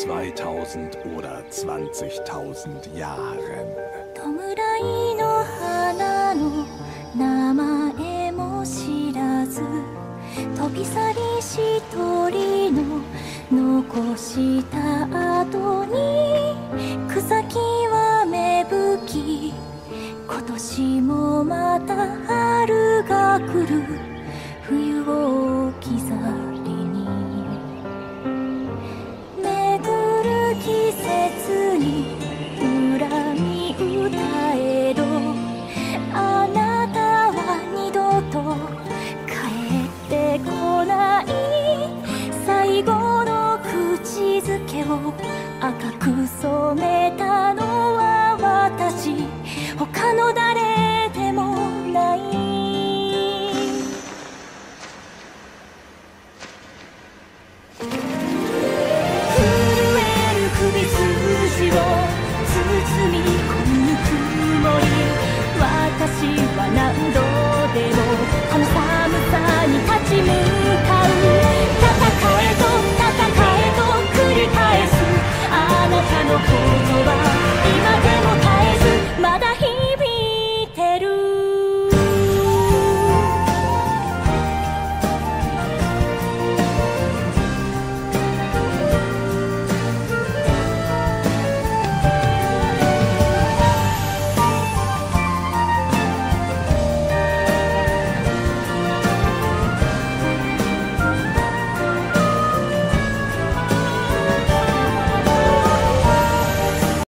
2000 oder 20.000 Jahren. 弔いの花の名前も知らず、飛び去り一人の残した後に草木は芽吹き、今年もまた春が来る、冬を置き去りに巡る季節に恨み歌えど、あなたは二度と帰ってこない。最後の口づけを赤く染めたのは私、他の誰